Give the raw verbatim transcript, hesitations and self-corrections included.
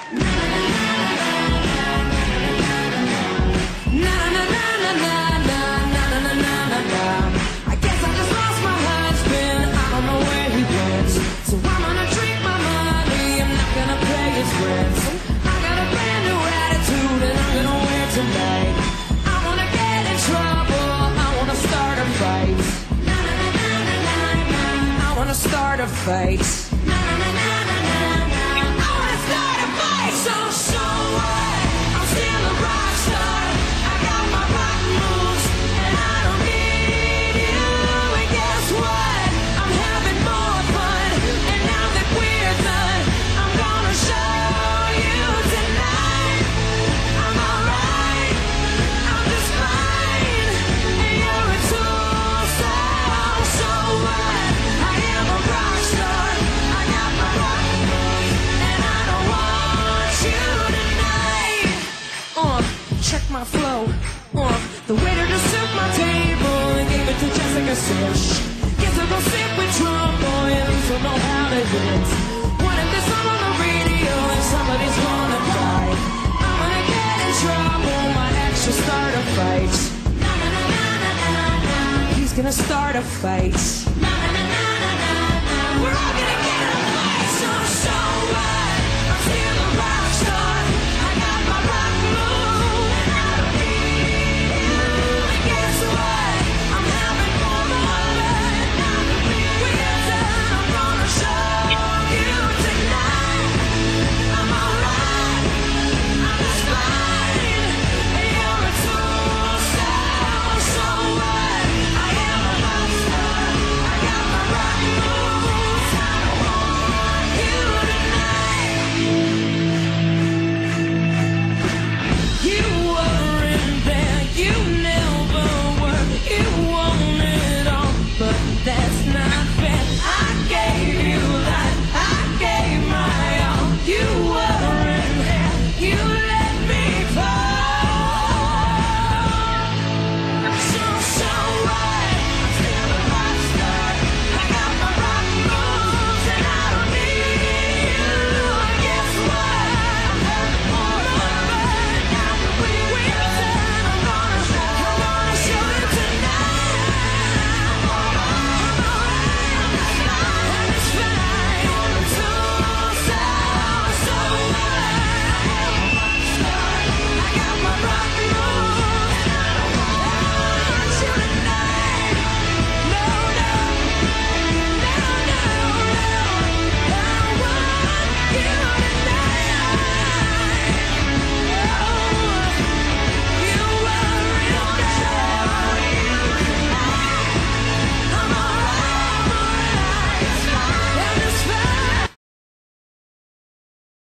Start a fight. I wanna start a fight. So so what? I'm still a rock star. I got my rock moves, and I don't need you. And guess what? I'm having more fun. And now that we're done, I'm gonna show you tonight. I'm alright. I'm just fine. And you're a tool, so so what? Check my flow, uh, the waiter to suit my table and gave it to Jessica Sish. Guess I'll go sit with Trump, boy, at least we'll know how to hit. Wanted this song on the radio and somebody's gonna cry. I'm gonna get in trouble, my ex will start a fight. He's gonna start a fight. We're all